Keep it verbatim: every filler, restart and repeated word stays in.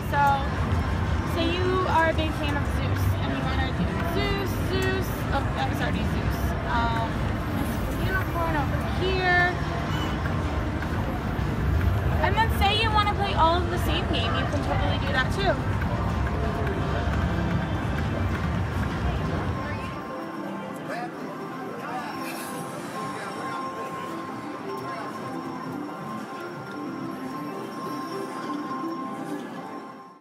So, say you are a big fan of Zeus, and you want to do Zeus, Zeus, oh, that was already Zeus. Um, Mystified Unicorn over here. And then say you want to play all of the same game, you can totally do that too.